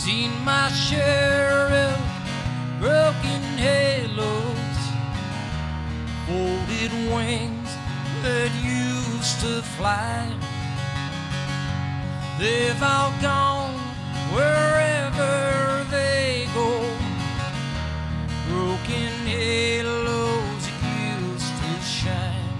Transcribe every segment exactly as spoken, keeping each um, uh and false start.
Seen my share of broken halos, folded wings that used to fly. They've all gone wherever they go, broken halos that used to shine.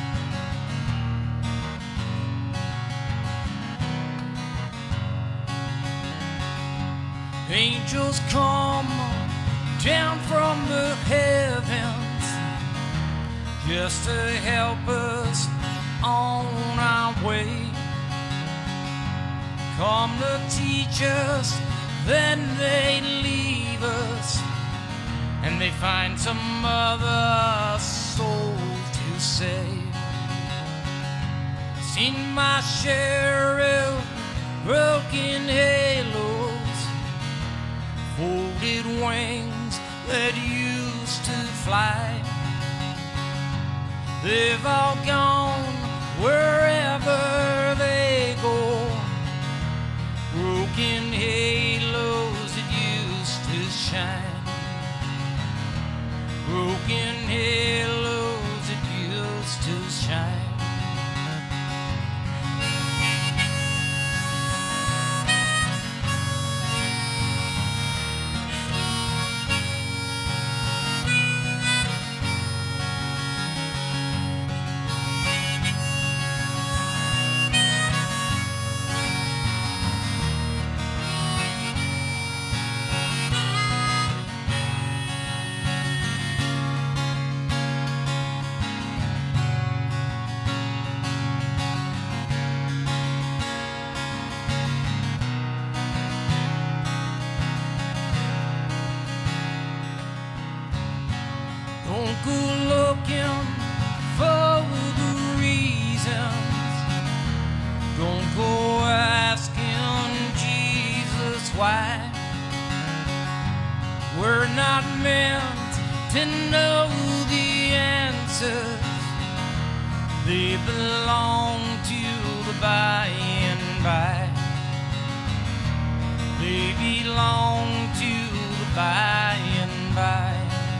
Angels come down from the heavens just to help us on our way. Come to teach us, then they leave us, and they find some other soul to save. Seen my share of broken halos, folded wings that used to fly. They've all gone wherever they go, broken halos that used to shine, broken halos that used to shine. Don't go looking for the reasons. Don't go asking Jesus why. We're not meant to know the answers. They belong to the by and by. They belong to the by and by.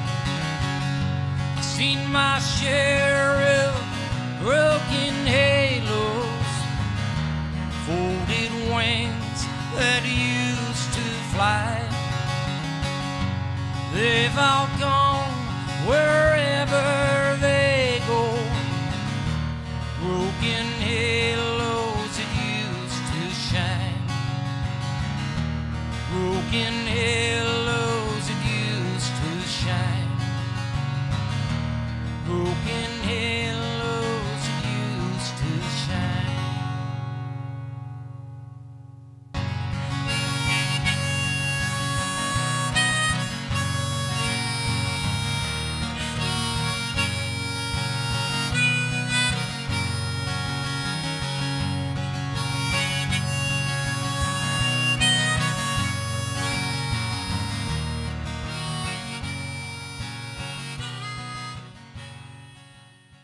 Seen my share of broken halos, folded wings that used to fly. They've all gone